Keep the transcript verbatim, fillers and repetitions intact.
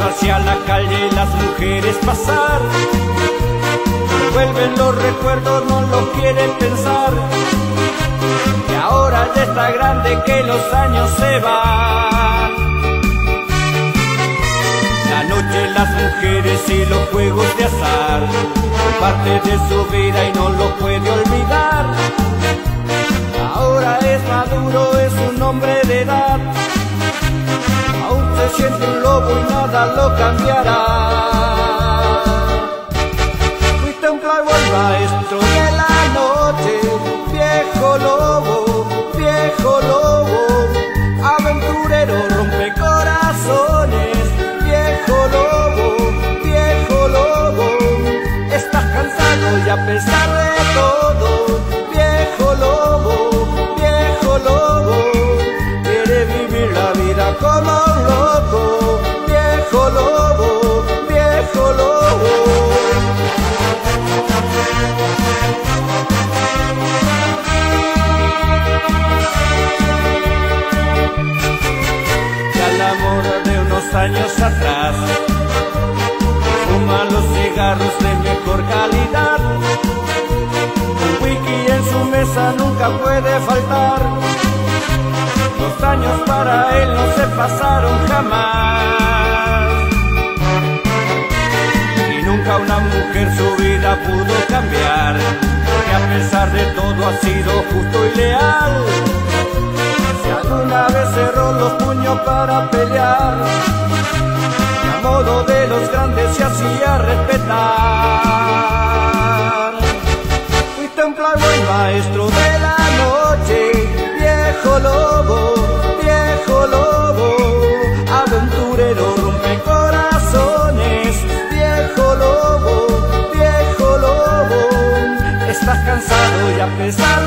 hacia la calle las mujeres pasar. Vuelven los recuerdos, no lo quieren pensar. Y ahora ya está grande que los años se van. La noche, las mujeres y los juegos de azar, parte de su vida y no lo puede olvidar. Ahora es maduro, es un hombre de edad. Aún se siente un lobo y nada lo cambiará. Fuiste un playboy maestro de la noche, viejo lobo, viejo lobo, aventurero, rompecorazones, viejo lobo, viejo lobo. Estás cansado y a pesar de todo, viejo lobo, viejo lobo, quiere vivir la vida como un loco, viejo lobo, viejo lobo. Ya el amor de unos años atrás fuma los cigarros de mejor calidad. Un whisky en su mesa nunca puede faltar. Los años para él no se pasaron jamás. Y nunca una mujer su vida pudo cambiar, que a pesar de todo ha sido justo y leal. Si alguna vez cerró los puños para pelear, a modo de los grandes se hacía respetar. Fuiste un playboy maestro de la noche, viejo lobo, viejo lobo, aventurero, rompecorazones, viejo lobo, viejo lobo. Estás cansado y a pesar